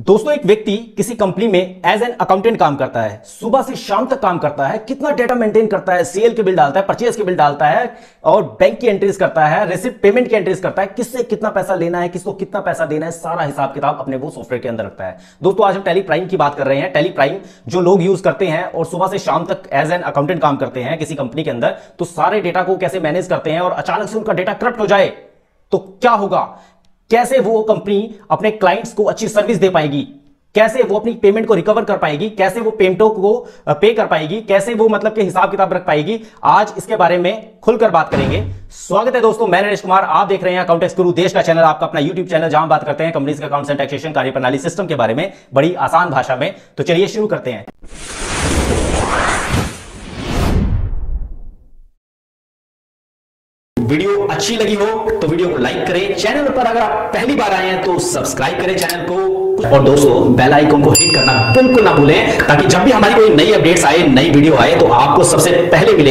दोस्तों, एक व्यक्ति किसी कंपनी में एज एन अकाउंटेंट काम करता है, सुबह से शाम तक काम करता है, कितना डेटा मेंटेन करता है, सेल के बिल डालता है, परचेज के बिल डालता है और बैंक की एंट्रीज करता है, रिसिप्ट पेमेंट की एंट्रीज करता है, किससे कितना पैसा लेना है, किसको कितना पैसा देना है, सारा हिसाब किताब अपने वो सॉफ्टवेयर के अंदर रखता है। दोस्तों, आज हम टैली प्राइम की बात कर रहे हैं। टैली प्राइम जो लोग यूज करते हैं और सुबह से शाम तक एज एन अकाउंटेंट काम करते हैं किसी कंपनी के अंदर, तो सारे डेटा को कैसे मैनेज करते हैं और अचानक से उनका डेटा करप्ट हो जाए तो क्या होगा, कैसे वो कंपनी अपने क्लाइंट्स को अच्छी सर्विस दे पाएगी, कैसे वो अपनी पेमेंट को रिकवर कर पाएगी, कैसे वो पेमेंटों को पे कर पाएगी, कैसे वो मतलब के हिसाब किताब रख पाएगी, आज इसके बारे में खुलकर बात करेंगे। स्वागत है दोस्तों, मैं नरेश कुमार, आप देख रहे हैं अकाउंटेंट्स गुरु, देश का चैनल, आपका अपना यूट्यूब चैनल, जहां बात करते हैं कंपनीज के अकाउंट्स एंड टैक्सेशन कार्यप्रणाली सिस्टम के बारे में बड़ी आसान भाषा में। तो चलिए शुरू करते हैं। वीडियो अच्छी लगी हो तो वीडियो को लाइक करें, चैनल पर अगर आप पहली बार आए हैं तो सब्सक्राइब करें चैनल को, और दोस्तों बेल आइकन को हिट करना बिल्कुल ना भूलें, ताकि जब भी हमारी कोई नई अपडेट्स आए, नई वीडियो आए तो आपको सबसे पहले मिले।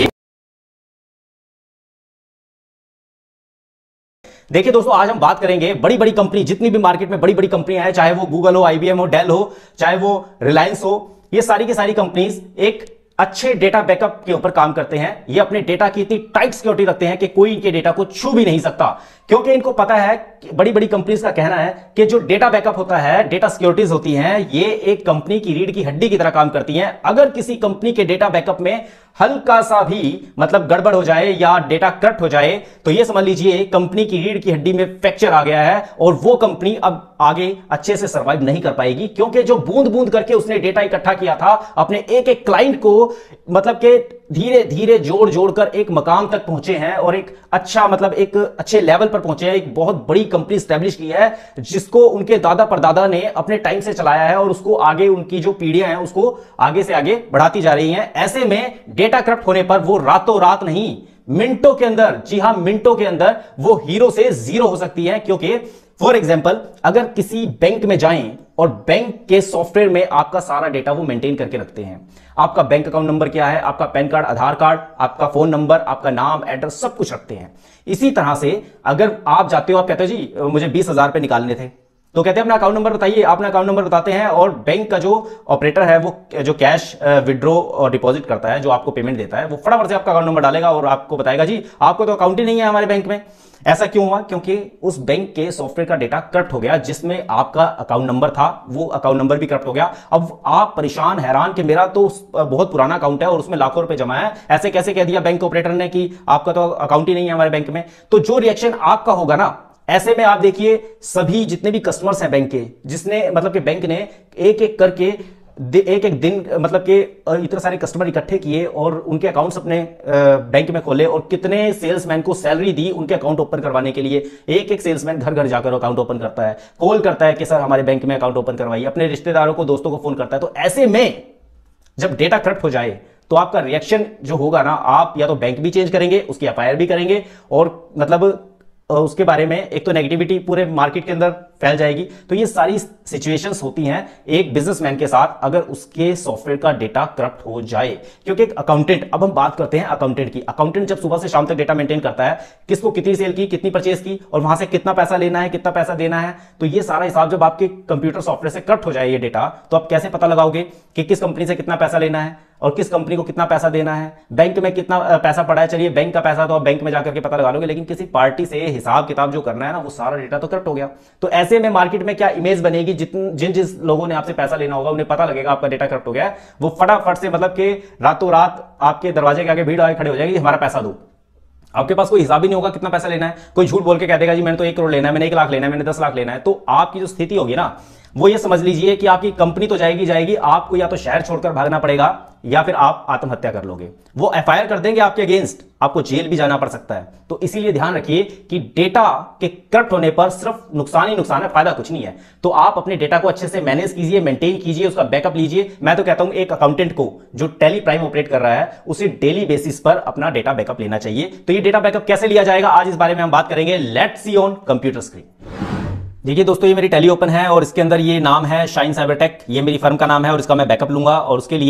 देखिए दोस्तों, आज हम बात करेंगे बड़ी बड़ी कंपनी, जितनी भी मार्केट में बड़ी बड़ी कंपनियां हैं, चाहे वो गूगल हो, IBM हो, डेल हो, चाहे वो रिलायंस हो, ये सारी की सारी कंपनीज एक अच्छे डेटा बैकअप के ऊपर काम करते हैं। ये अपने डेटा की इतनी टाइट सिक्योरिटी रखते हैं कि कोई इनके डेटा को छू भी नहीं सकता, क्योंकि इनको पता है, बड़ी बड़ी कंपनीज का कहना है कि जो डेटा बैकअप होता है, डेटा सिक्योरिटीज होती हैं, ये एक कंपनी की रीढ़ की हड्डी की तरह काम करती हैं। अगर किसी कंपनी के डेटा बैकअप में हल्का सा भी मतलब गड़बड़ हो जाए या डेटा करप्ट हो जाए तो ये समझ लीजिए कंपनी की रीढ़ की हड्डी में फ्रैक्चर आ गया है और वो कंपनी अब आगे अच्छे से सर्वाइव नहीं कर पाएगी, क्योंकि जो बूंद बूंद करके उसने डेटा इकट्ठा किया था, अपने एक एक क्लाइंट को मतलब के धीरे धीरे जोड़ जोड़कर एक मकाम तक पहुंचे हैं और एक अच्छा मतलब एक अच्छे लेवल पर पहुंचे हैं। एक बहुत बड़ी कंपनी स्टैब्लिश की है जिसको उनके दादा परदादा ने अपने टाइम से चलाया है और उसको आगे उनकी जो पीढ़ियां हैं उसको आगे से आगे बढ़ाती जा रही हैं। ऐसे में डेटा करप्ट होने पर वो रातों रात नहीं, मिनटों के अंदर, जी हां मिनटों के अंदर वो हीरो से जीरो हो सकती है। क्योंकि फॉर एग्जाम्पल, अगर किसी बैंक में जाएं और बैंक के सॉफ्टवेयर में आपका सारा डेटा वो मेंटेन करके रखते हैं, आपका बैंक अकाउंट नंबर क्या है, आपका पैन कार्ड, आधार कार्ड, आपका फोन नंबर, आपका नाम, एड्रेस, सब कुछ रखते हैं। इसी तरह से अगर आप जाते हो, आप कहते हो जी मुझे 20,000 रुपए निकालने थे, तो कहते हैं अपना अकाउंट नंबर बताइए, अपना अकाउंट नंबर बताते हैं और बैंक का जो ऑपरेटर है, वो जो कैश विड्रॉ और डिपॉजिट करता है, जो आपको पेमेंट देता है, वो फटाफट से आपका अकाउंट नंबर डालेगा और आपको बताएगा जी आपको तो अकाउंट ही नहीं है हमारे बैंक में। ऐसा क्यों हुआ? क्योंकि उस बैंक के सॉफ्टवेयर का डेटा करप्ट हो गया, जिसमें आपका अकाउंट नंबर था, वो अकाउंट नंबर भी करप्ट हो गया। अब आप परेशान हैरान कि मेरा तो बहुत पुराना अकाउंट है और उसमें लाखों रुपए जमा है, ऐसे कैसे कह दिया बैंक ऑपरेटर ने कि आपका तो अकाउंट ही नहीं है हमारे बैंक में। तो जो रिएक्शन आपका होगा ना, ऐसे में आप देखिए सभी जितने भी कस्टमर्स हैं बैंक के, जिसने मतलब कि बैंक ने एक एक करके एक एक दिन मतलब कि इतने सारे कस्टमर इकट्ठे किए और उनके अकाउंट्स अपने बैंक में खोले और कितने सेल्समैन को सैलरी दी उनके अकाउंट ओपन करवाने के लिए। एक एक सेल्समैन घर घर जाकर अकाउंट ओपन करता है, कॉल करता है कि सर हमारे बैंक में अकाउंट ओपन करवाइए, अपने रिश्तेदारों को, दोस्तों को फोन करता है। तो ऐसे में जब डेटा करप्ट हो जाए तो आपका रिएक्शन जो होगा ना, आप या तो बैंक भी चेंज करेंगे, उसकी FIR भी करेंगे और मतलब उसके बारे में एक तो नेगेटिविटी पूरे मार्केट के अंदर फैल जाएगी। तो ये सारी सिचुएशंस होती हैं एक बिजनेसमैन के साथ अगर उसके सॉफ्टवेयर का डेटा करप्ट हो जाए। क्योंकि एक अकाउंटेंट, अब हम बात करते हैं अकाउंटेंट की, अकाउंटेंट जब सुबह से शाम तक डेटा मेंटेन करता है, किसको कितनी सेल की, कितनी परचेज की और वहां से कितना पैसा लेना है, कितना पैसा देना है, तो ये सारा हिसाब जब आपके कंप्यूटर सॉफ्टवेयर से करप्ट हो जाए ये डेटा, तो आप कैसे पता लगाओगे कि किस कंपनी से कितना पैसा लेना है और किस कंपनी को कितना पैसा देना है, बैंक में कितना पैसा पड़ा है। चलिए बैंक का पैसा तो आप बैंक में जाकर के पता लगा लोगे, लेकिन किसी पार्टी से हिसाब किताब जो करना है ना, वो सारा डेटा तो करप्ट हो गया। तो ऐसे में मार्केट में क्या इमेज बनेगी, जिन लोगों ने आपसे पैसा लेना होगा उन्हें पता लगेगा आपका डेटा करप्ट हो गया है, वो फटाफट से मतलब कि रातों रात आपके दरवाजे के आगे भीड़ आके खड़े हो जाएगी, हमारा पैसा दो। आपके पास कोई हिसाब ही नहीं होगा कितना पैसा लेना है, कोई झूठ बोल के कह देगा जी मैंने तो 1 करोड़ लेना है, मैंने 1 लाख लेना है, मैंने 10 लाख लेना है। तो आपकी जो स्थिति होगी ना, वो ये समझ लीजिए कि आपकी कंपनी तो जाएगी, आपको या तो शहर छोड़कर भागना पड़ेगा या फिर आप आत्महत्या कर लोगे। वो FIR कर देंगे आपके अगेंस्ट, आपको जेल भी जाना पड़ सकता है। तो इसीलिए ध्यान रखिए कि डेटा के करप्ट होने पर सिर्फ नुकसान ही नुकसान है, फायदा कुछ नहीं है। तो आप अपने डेटा को अच्छे से मैनेज कीजिए, मेंटेन कीजिए, उसका बैकअप लीजिए। मैं तो कहता हूं एक अकाउंटेंट को जो टैली प्राइम ऑपरेट कर रहा है, उसे डेली बेसिस पर अपना डेटा बैकअप लेना चाहिए। तो ये डेटा बैकअप कैसे लिया जाएगा, आज इस बारे में हम बात करेंगे। Let's see on computer screen. देखिए दोस्तों, ये मेरी टैली ओपन है और इसके अंदर ये नाम है शाइन साइबर टेक, ये मेरी फर्म का नाम है और इसका मैं बैकअप लूंगा। और उसके लिए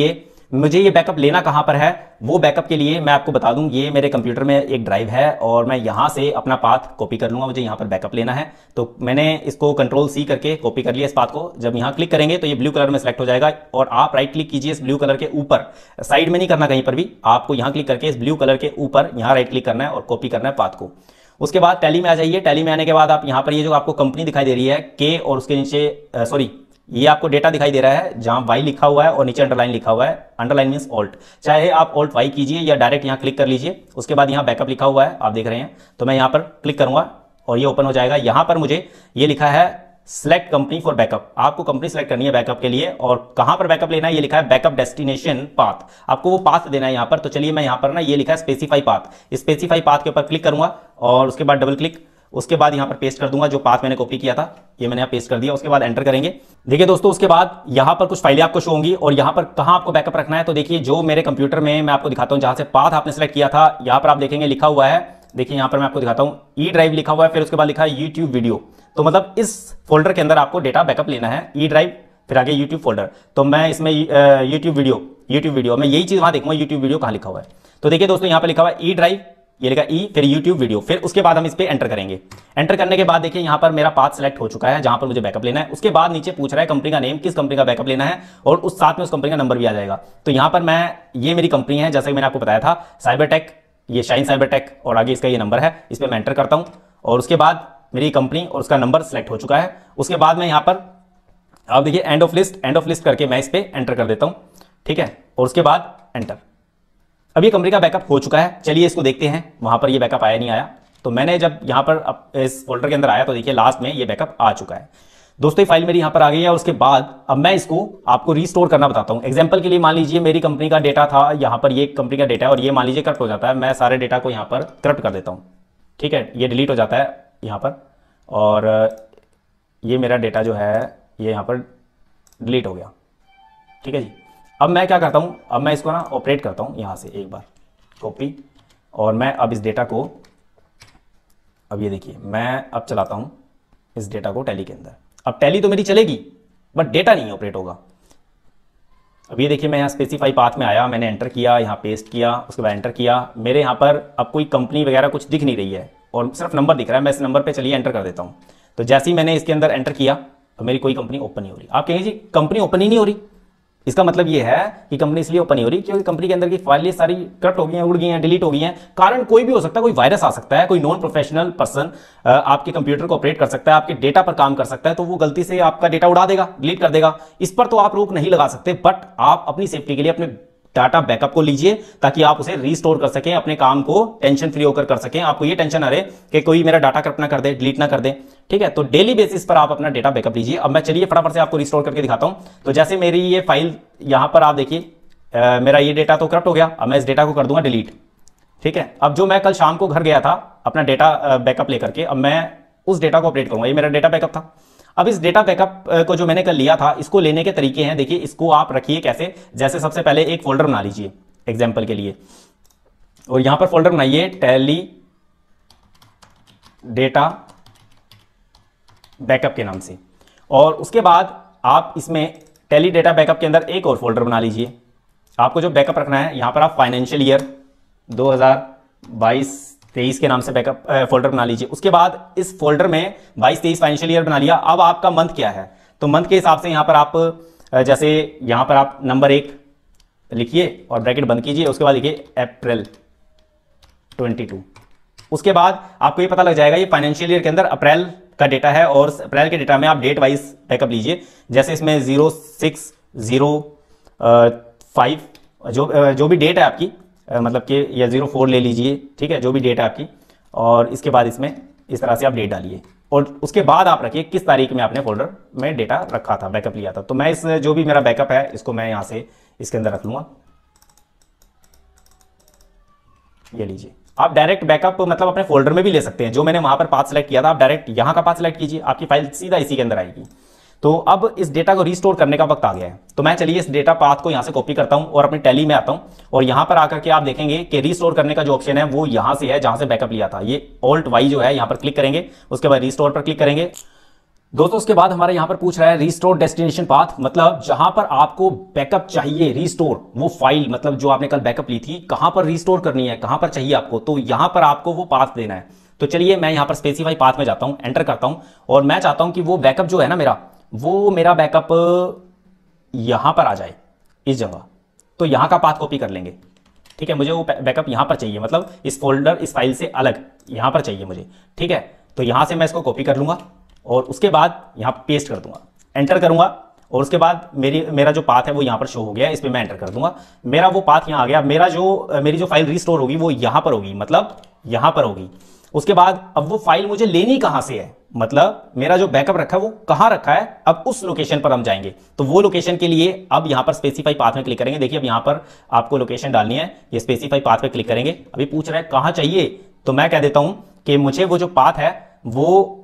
मुझे ये बैकअप लेना कहां पर है, वो बैकअप के लिए मैं आपको बता दूं, ये मेरे कंप्यूटर में एक ड्राइव है और मैं यहां से अपना पाथ कॉपी कर लूंगा। मुझे यहां पर बैकअप लेना है, तो मैंने इसको कंट्रोल सी करके कॉपी कर लिया इस पाथ को। जब यहां क्लिक करेंगे तो ये ब्लू कलर में सेलेक्ट हो जाएगा और आप राइट क्लिक कीजिए इस ब्लू कलर के ऊपर, साइड में नहीं करना कहीं पर भी, आपको यहां क्लिक करके इस ब्लू कलर के ऊपर यहां राइट क्लिक करना है और कॉपी करना है पाथ को। उसके बाद टैली में आ जाइए। टैली में आने के बाद आप यहां पर ये जो आपको कंपनी दिखाई दे रही है के, और उसके नीचे सॉरी ये आपको डेटा दिखाई दे रहा है जहां वाई लिखा हुआ है और नीचे अंडरलाइन लिखा हुआ है। अंडरलाइन मींस ऑल्ट, चाहे आप ऑल्ट वाई कीजिए या डायरेक्ट यहां क्लिक कर लीजिए। उसके बाद यहां बैकअप लिखा हुआ है, आप देख रहे हैं, तो मैं यहां पर क्लिक करूंगा और ये ओपन हो जाएगा। यहां पर मुझे ये लिखा है सेलेक्ट कंपनी फॉर बैकअप, आपको कंपनी सेलेक्ट करनी है बैकअप के लिए, और कहां पर बैकअप लेना है ये लिखा है बैकअप डेस्टिनेशन पाथ, आपको वो पाथ देना है यहां पर। तो चलिए मैं यहां पर ना ये लिखा है स्पेसिफाई पाथ, स्पेसिफाई पाथ के ऊपर क्लिक करूंगा और उसके बाद डबल क्लिक, उसके बाद यहां पर पेस्ट कर दूंगा जो पाथ मैंने कॉपी किया था, ये मैंने यहां पेस्ट कर दिया। उसके बाद एंटर करेंगे। देखिए दोस्तों, उसके बाद यहां पर कुछ फाइलें आपको शो होंगी और यहां पर कहां आपको बैकअप रखना है, तो देखिए जो मेरे कंप्यूटर में मैं आपको दिखाता हूं जहां से पाथ आपने सेलेक्ट किया था, यहां पर आप देखेंगे लिखा हुआ है, देखिए यहां पर मैं आपको दिखाता हूं ई ड्राइव लिखा हुआ है, फिर उसके बाद लिखा है यूट्यूब वीडियो। तो मतलब इस फोल्डर के अंदर आपको डेटा बैकअप लेना है, ई ड्राइव फिर आगे यूट्यूब फोल्डर। तो मैं इसमें यूट्यूब वीडियो मैं यही चीज वहां देखूंगा यूट्यूब वीडियो कहां लिखा हुआ है। तो देखिए दोस्तों यहां पर लिखा हुआ है ई ड्राइव, ये लिखा ई फिर यूट्यूब वीडियो, फिर उसके बाद हम इस पे एंटर करेंगे। एंटर करने के बाद देखिए यहां पर मेरा पाथ सेलेक्ट हो चुका है जहां पर मुझे बैकअप लेना है। उसके बाद नीचे पूछ रहा है कंपनी का नेम, किस कंपनी का बैकअप लेना है, और उस साथ में उस कंपनी का नंबर भी आ जाएगा। तो यहां पर मैं, ये मेरी कंपनी है जैसे मैंने आपको बताया था साइबर टेक, ये शाइन साइबर टेक, और आगे इसका ये नंबर है, इस पर मैं एंटर करता हूं और उसके बाद मेरी कंपनी और उसका नंबर सेलेक्ट हो चुका है। उसके बाद मैं यहां पर आप देखिए एंड ऑफ लिस्ट करके मैं इस पे एंटर कर देता हूं, ठीक है, और उसके बाद एंटर। अब ये कंपनी का बैकअप हो चुका है। चलिए इसको देखते हैं, वहां पर ये बैकअप आया नहीं आया। तो मैंने जब यहां पर इस फोल्डर के अंदर आया तो देखिए लास्ट में ये बैकअप आ चुका है। दोस्तों ये फाइल मेरी यहां पर आ गई है। उसके बाद अब मैं इसको आपको रीस्टोर करना बताता हूं। एग्जांपल के लिए मान लीजिए मेरी कंपनी का डेटा था, यहां पर ये कंपनी का डेटा है और ये मान लीजिए करप्ट हो जाता है, मैं सारे डेटा को यहां पर करप्ट कर देता हूं, ठीक है, ये डिलीट हो जाता है यहां पर, और ये मेरा डेटा जो है ये यहां पर डिलीट हो गया, ठीक है जी। अब मैं क्या करता हूं, अब मैं इसको ना ऑपरेट करता हूं यहां से एक बार कॉपी, और मैं अब इस डेटा को, अब ये देखिए मैं अब चलाता हूं इस डेटा को टैली के अंदर। अब टैली तो मेरी चलेगी बट डेटा नहीं ऑपरेट होगा। अब ये देखिए मैं यहाँ स्पेसिफाई पाथ में आया, मैंने एंटर किया, यहाँ पेस्ट किया, उसके बाद एंटर किया, मेरे यहाँ पर अब कोई कंपनी वगैरह कुछ दिख नहीं रही है और सिर्फ नंबर दिख रहा है। मैं इस नंबर पे चलिए एंटर कर देता हूँ। तो जैसे ही मैंने इसके अंदर एंटर किया तो मेरी कोई कंपनी ओपन नहीं हो रही। आप कहेंगे जी कंपनी ओपन ही नहीं हो रही, इसका मतलब ये है कि कंपनी इसलिए ओपन नहीं हो रही क्योंकि कंपनी के अंदर की फाइलें सारी कट हो गई हैं, उड़ गई हैं, डिलीट हो गई हैं। कारण कोई भी हो सकता है, कोई वायरस आ सकता है, कोई नॉन प्रोफेशनल पर्सन आपके कंप्यूटर को ऑपरेट कर सकता है, आपके डेटा पर काम कर सकता है, तो वो गलती से आपका डेटा उड़ा देगा, डिलीट कर देगा। इस पर तो आप रोक नहीं लगा सकते, बट आप अपनी सेफ्टी के लिए अपने डाटा बैकअप को लीजिए ताकि आप उसे रीस्टोर कर सकें, अपने काम को टेंशन फ्री होकर कर सकें। आपको ये टेंशन ना रहे कि कोई मेरा डाटा करप्ट ना कर दे, डिलीट ना कर दे, ठीक है। तो डेली बेसिस पर आप अपना डेटा बैकअप लीजिए। अब मैं चलिए फटाफट से आपको रिस्टोर करके दिखाता हूं। तो जैसे मेरी ये फाइल यहां पर आप देखिए मेरा ये डेटा तो करप्ट हो गया। अब मैं इस डेटा को कर दूंगा डिलीट, ठीक है। अब जो मैं कल शाम को घर गया था अपना डेटा बैकअप लेकर के, अब मैं उस डेटा को अपडेट करूंगा। ये मेरा डेटा बैकअप था। अब इस डेटा बैकअप को जो मैंने कल लिया था, इसको लेने के तरीके हैं। देखिए इसको आप रखिए कैसे, जैसे सबसे पहले एक फोल्डर बना लीजिए एग्जांपल के लिए, और यहां पर फोल्डर बनाइए टैली डेटा बैकअप के नाम से, और उसके बाद आप इसमें टैली डेटा बैकअप के अंदर एक और फोल्डर बना लीजिए। आपको जो बैकअप रखना है यहां पर आप फाइनेंशियल ईयर 2022-23 के नाम से बैकअप फोल्डर बना लीजिए। उसके बाद इस फोल्डर में 22-23 फाइनेंशियल ईयर बना लिया। अब आपका मंथ क्या है, तो मंथ के हिसाब से यहां पर आप जैसे यहां पर आप नंबर 1 लिखिए और ब्रैकेट बंद कीजिए। उसके बाद लिखिए अप्रैल 22। उसके बाद आपको ये पता लग जाएगा ये फाइनेंशियल ईयर के अंदर अप्रैल का डेटा है, और अप्रैल के डेटा में आप डेट वाइज बैकअप लीजिए। जैसे इसमें 0605 जो भी डेट है आपकी, मतलब कि या 04 ले लीजिए, ठीक है, जो भी डेट है आपकी, और इसके बाद इसमें इस तरह से आप डेट डालिए, और उसके बाद आप रखिए किस तारीख में आपने फोल्डर में डेटा रखा था, बैकअप लिया था। तो मैं इस जो भी मेरा बैकअप है इसको मैं यहां से इसके अंदर रख लूंगा। ये लीजिए, आप डायरेक्ट बैकअप मतलब अपने फोल्डर में भी ले सकते हैं। जो मैंने वहां पर पाथ सेलेक्ट किया था, आप डायरेक्ट यहां का पाथ सेलेक्ट कीजिए, आपकी फाइल सीधा इसी के अंदर आएगी। तो अब इस डेटा को रीस्टोर करने का वक्त आ गया है। तो मैं चलिए इस डेटा पाथ को यहां से कॉपी करता हूं और अपनी टैली में आता हूं, और यहां पर आकर के आप देखेंगे कि रीस्टोर करने का जो ऑप्शन है वो यहां से है जहां से बैकअप लिया था। ये ऑल्ट वाई जो है यहां पर क्लिक करेंगे, उसके बाद रीस्टोर पर क्लिक करेंगे। दोस्तों उसके बाद हमारे यहां पर पूछ रहा है रिस्टोर डेस्टिनेशन पाथ, मतलब जहां पर आपको बैकअप चाहिए, रिस्टोर वो फाइल, मतलब जो आपने कल बैकअप ली थी कहां पर रिस्टोर करनी है, कहां पर चाहिए आपको, तो यहां पर आपको वो पाथ देना है। तो चलिए मैं यहां पर स्पेसिफाई पाथ में जाता हूं, एंटर करता हूं, और मैं चाहता हूं कि वो बैकअप जो है ना मेरा, वो मेरा बैकअप यहां पर आ जाए इस जगह। तो यहां का पाथ कॉपी कर लेंगे, ठीक है, मुझे वो बैकअप यहां पर चाहिए, मतलब इस फोल्डर इस फाइल से अलग यहां पर चाहिए मुझे, ठीक है। तो यहां से मैं इसको कॉपी कर लूंगा और उसके बाद यहां पेस्ट कर दूंगा, एंटर करूंगा, और उसके बाद मेरा जो पाथ है वो यहां पर शो हो गया, इस पे मैं एंटर कर दूंगा, मेरा वो पाथ यहां आ गया। मेरी जो फाइल रिस्टोर होगी वो यहां पर होगी, मतलब यहां पर होगी। उसके बाद अब वो फाइल मुझे लेनी कहां से है, मतलब मेरा जो बैकअप रखा है वो कहां रखा है, अब उस लोकेशन पर हम जाएंगे। तो वो लोकेशन के लिए अब यहां पर स्पेसिफाई पाथ में क्लिक करेंगे। देखिए अब यहां पर आपको लोकेशन डालनी है, ये स्पेसिफाई पाथ पे क्लिक करेंगे। अभी पूछ रहा है कहां चाहिए, तो मैं कह देता हूं कि मुझे वो जो पाथ है वो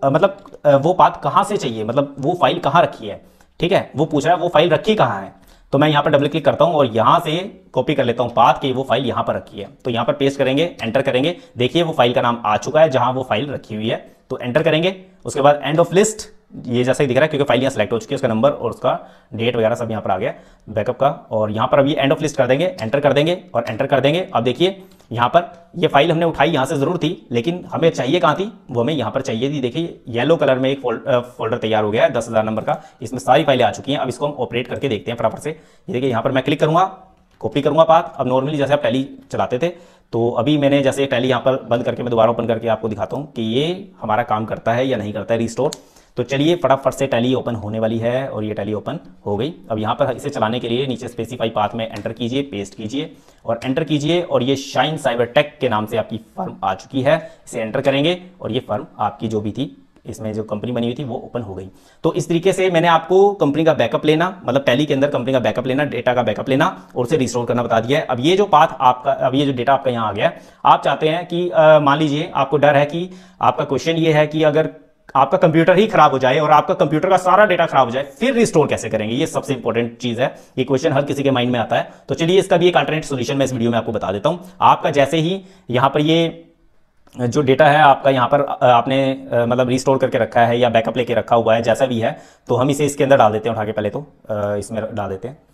वो पाथ कहां से चाहिए, मतलब वो फाइल कहां रखी है, ठीक है, वो पूछ रहा है वो फाइल रखी कहां है। तो मैं यहां पर डबल क्लिक करता हूं और यहां से कॉपी कर लेता हूं पाथ कि वो फाइल यहां पर रखी है। तो यहां पर पेस्ट करेंगे, एंटर करेंगे, देखिए वो फाइल का नाम आ चुका है जहां वो फाइल रखी हुई है। तो एंटर करेंगे, उसके बाद एंड ऑफ लिस्ट, ये जैसा ही दिख रहा है क्योंकि फाइल यहाँ सेलेक्ट हो चुकी है, उसका नंबर और उसका डेट वगैरह सब यहाँ पर आ गया बैकअप का, और यहाँ पर अभी एंड ऑफ लिस्ट कर देंगे, एंटर कर देंगे और एंटर कर देंगे। अब देखिए यहाँ पर ये फाइल हमने उठाई यहाँ से जरूर थी, लेकिन हमें चाहिए कहाँ थी, वो हमें यहाँ पर चाहिए थी। देखिए येलो कलर में एक फोल्डर तैयार हो गया है 10,000 नंबर का, इसमें सारी फाइलें आ चुकी हैं। अब इसको हम ऑपरेट करके देखते हैं फटाफट से। ये देखिए यहाँ पर मैं क्लिक करूंगा, कॉपी करूंगा पाथ। अब नॉर्मली जैसे आप टैली चलाते थे, तो अभी मैंने जैसे टैली यहाँ पर बंद करके मैं दोबारा ओपन करके आपको दिखाता हूँ कि ये हमारा काम करता है या नहीं करता है रिस्टोर। तो चलिए फटाफट से टैली ओपन होने वाली है और ये टैली ओपन हो गई। अब यहाँ पर इसे चलाने के लिए नीचे स्पेसिफाई पाथ में एंटर कीजिए, पेस्ट कीजिए और एंटर कीजिए, और ये शाइन साइबर टेक के नाम से आपकी फर्म आ चुकी है। इसे एंटर करेंगे और ये फर्म आपकी जो भी थी, इसमें जो कंपनी बनी हुई थी वो ओपन हो गई। तो इस तरीके से मैंने आपको कंपनी का बैकअप लेना, मतलब टैली के अंदर कंपनी का बैकअप लेना, डेटा का बैकअप लेना और उसे रिस्टोर करना बता दिया है। अब ये जो पाथ आपका, अब ये जो डेटा आपका यहाँ आ गया है, आप चाहते हैं कि मान लीजिए आपको डर है कि आपका क्वेश्चन ये है कि अगर आपका कंप्यूटर ही खराब हो जाए और आपका कंप्यूटर का सारा डेटा खराब हो जाए फिर रिस्टोर कैसे करेंगे, ये सबसे इंपॉर्टेंट चीज है। ये क्वेश्चन हर किसी के माइंड में आता है। तो चलिए इसका भी एक अल्टरनेट सॉल्यूशन मैं इस वीडियो में आपको बता देता हूं। आपका जैसे ही यहां पर ये जो डेटा है आपका यहाँ पर आपने मतलब रिस्टोर करके रखा है या बैकअप लेके रखा हुआ है, जैसा भी है, तो हम इसे इसके अंदर डाल देते हैं उठा के। पहले तो इसमें डाल देते हैं।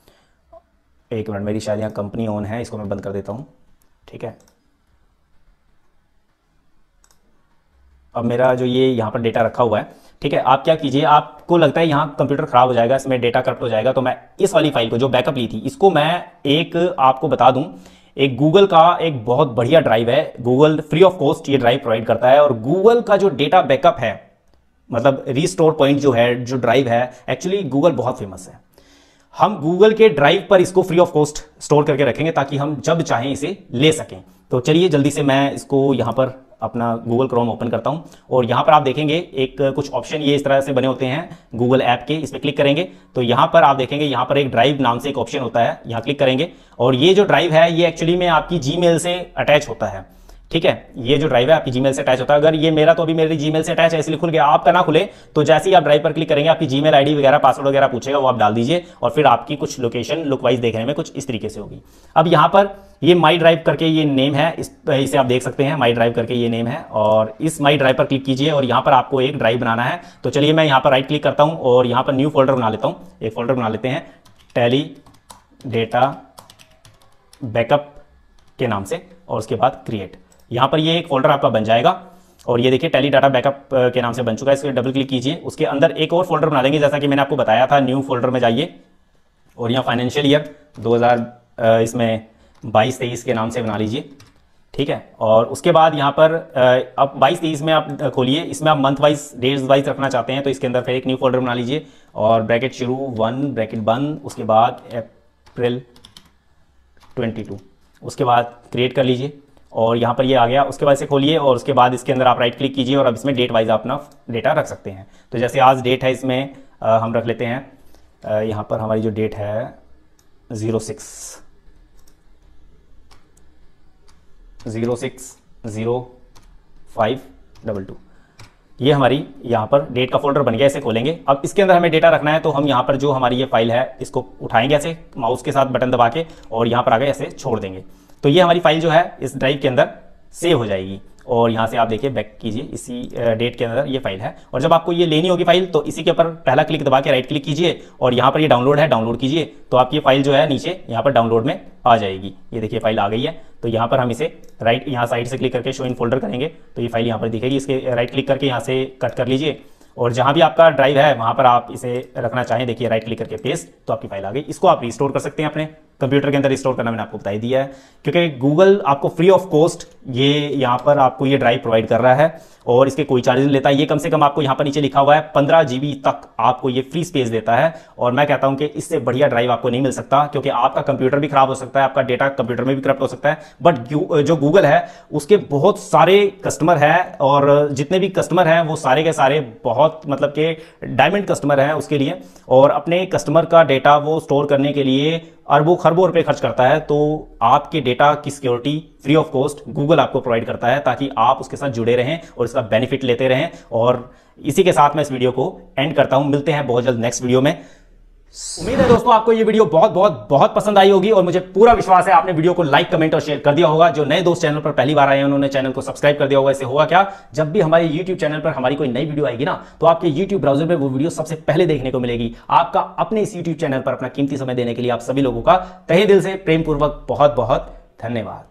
एक मिनट, मेरी शायद यहाँ कंपनी ऑन है, इसको मैं बंद कर देता हूँ, ठीक है। अब मेरा जो ये यहाँ पर डेटा रखा हुआ है, ठीक है, आप क्या कीजिए, आपको लगता है यहाँ कंप्यूटर खराब हो जाएगा, इसमें डेटा करप्ट हो जाएगा, तो मैं इस वाली फाइल को जो बैकअप ली थी इसको मैं एक आपको बता दूं, एक गूगल का एक बहुत बढ़िया ड्राइव है, गूगल फ्री ऑफ कॉस्ट ये ड्राइव प्रोवाइड करता है। और गूगल का जो डेटा बैकअप है, मतलब रिस्टोर पॉइंट जो है, जो ड्राइव है, एक्चुअली गूगल बहुत फेमस है। हम गूगल के ड्राइव पर इसको फ्री ऑफ कॉस्ट स्टोर करके रखेंगे ताकि हम जब चाहें इसे ले सकें। तो चलिए जल्दी से मैं इसको यहां पर अपना गूगल क्रोम ओपन करता हूं और यहां पर आप देखेंगे एक कुछ ऑप्शन ये इस तरह से बने होते हैं गूगल ऐप के, इस पर क्लिक करेंगे तो यहां पर आप देखेंगे यहां पर एक ड्राइव नाम से एक ऑप्शन होता है, यहां क्लिक करेंगे और ये जो ड्राइव है ये एक्चुअली में आपकी जीमेल से अटैच होता है, ठीक है। ये जो ड्राइव है आपकी जीमेल से अटैच होता है। अगर ये मेरा तो अभी मेरी जीमेल से अटैच है इसलिए खुल गया, आपका ना खुले तो जैसे ही आप ड्राइव पर क्लिक करेंगे आपकी जीमेल आईडी वगैरह पासवर्ड वगैरह पूछेगा, वो आप डाल दीजिए और फिर आपकी कुछ लोकेशन लुक वाइज देखने में कुछ इस तरीके से होगी। अब यहाँ पर ये माई ड्राइव करके ये नेम है, इसे आप देख सकते हैं, माई ड्राइव करके ये नेम है और इस माई ड्राइव पर क्लिक कीजिए और यहाँ पर आपको एक ड्राइव बनाना है। तो चलिए मैं यहाँ पर राइट क्लिक करता हूँ और यहाँ पर न्यू फोल्डर बना लेता हूँ। एक फोल्डर बना लेते हैं टैली डेटा बैकअप के नाम से और उसके बाद क्रिएट। यहाँ पर ये एक फोल्डर आपका बन जाएगा और ये देखिए टैली डाटा बैकअप के नाम से बन चुका है। इसको डबल क्लिक कीजिए, उसके अंदर एक और फोल्डर बना देंगे जैसा कि मैंने आपको बताया था। न्यू फोल्डर में जाइए और यहाँ फाइनेंशियल ईयर 2000 इसमें 22-23 के नाम से बना लीजिए, ठीक है। और उसके बाद यहाँ पर अब 22-23 में आप खोलिए, इसमें आप मंथ वाइज डेट्स वाइज रखना चाहते हैं तो इसके अंदर फिर एक न्यू फोल्डर बना लीजिए और ब्रैकेट शुरू 1 ब्रैकेट बंद, उसके बाद अप्रैल 22, उसके बाद क्रिएट कर लीजिए और यहाँ पर ये आ गया। उसके बाद इसे खोलिए और उसके बाद इसके अंदर आप राइट क्लिक कीजिए और अब इसमें डेट वाइज अपना डेटा रख सकते हैं। तो जैसे आज डेट है इसमें हम रख लेते हैं, यहाँ पर हमारी जो डेट है 06/05/22, ये हमारी यहाँ पर डेट का फोल्डर बन गया। इसे खोलेंगे, अब इसके अंदर हमें डेटा रखना है तो हम यहाँ पर जो हमारी ये फाइल है इसको उठाएंगे ऐसे माउस के साथ बटन दबा के और यहाँ पर आगे ऐसे छोड़ देंगे तो ये हमारी फाइल जो है इस ड्राइव के अंदर सेव हो जाएगी। और यहाँ से आप देखिए बैक कीजिए, इसी डेट के अंदर ये फाइल है। और जब आपको ये लेनी होगी फाइल तो इसी के ऊपर पहला क्लिक दबा के राइट क्लिक कीजिए और यहाँ पर ये डाउनलोड है, डाउनलोड कीजिए तो आपकी ये फाइल जो है नीचे यहाँ पर डाउनलोड में आ जाएगी। ये देखिए फाइल आ गई है। तो यहाँ पर हम इसे राइट यहाँ साइड से क्लिक करके शो इन फोल्डर करेंगे तो ये फाइल यहाँ पर दिखेगी। इसके राइट क्लिक करके यहाँ से कट कर लीजिए और जहां भी आपका ड्राइव है वहां पर आप इसे रखना चाहें, देखिए राइट क्लिक करके पेस्ट, तो आपकी फाइल आ गई। इसको आप रिस्टोर कर सकते हैं अपने कंप्यूटर के अंदर। रिस्टोर करना मैंने आपको बता ही दिया है, क्योंकि गूगल आपको फ्री ऑफ कॉस्ट ये यहाँ पर आपको ये ड्राइव प्रोवाइड कर रहा है और इसके कोई चार्जेस नहीं लेता है। ये कम से कम आपको यहाँ पर नीचे लिखा हुआ है 15 GB तक आपको ये फ्री स्पेस देता है। और मैं कहता हूं कि इससे बढ़िया ड्राइव आपको नहीं मिल सकता, क्योंकि आपका कंप्यूटर भी खराब हो सकता है, आपका डेटा कंप्यूटर में भी करप्ट हो सकता है, बट जो गूगल है उसके बहुत सारे कस्टमर है और जितने भी कस्टमर हैं वो सारे के सारे बहुत मतलब के डायमंड कस्टमर हैं उसके लिए, और अपने कस्टमर का डेटा वो स्टोर करने के लिए अरबों खरबों रुपए खर्च करता है। तो आपके डेटा की security free of cost Google आपको प्रोवाइड करता है ताकि आप उसके साथ जुड़े रहें और इसका बेनिफिट लेते रहें। और इसी के साथ मैं इस वीडियो को एंड करता हूं। मिलते हैं बहुत जल्द नेक्स्ट वीडियो में। उम्मीद है दोस्तों आपको ये वीडियो बहुत बहुत बहुत पसंद आई होगी और मुझे पूरा विश्वास है आपने वीडियो को लाइक, कमेंट और शेयर कर दिया होगा। जो नए दोस्त चैनल पर पहली बार आए हैं उन्होंने चैनल को सब्सक्राइब कर दिया होगा। इससे होगा क्या, जब भी हमारे YouTube चैनल पर हमारी कोई नई वीडियो आएगी ना तो आपके YouTube ब्राउजर में वो वीडियो सबसे पहले देखने को मिलेगी। आपका अपने इस YouTube चैनल पर अपना कीमती समय देने के लिए आप सभी लोगों का तहे दिल से प्रेम पूर्वक बहुत बहुत धन्यवाद।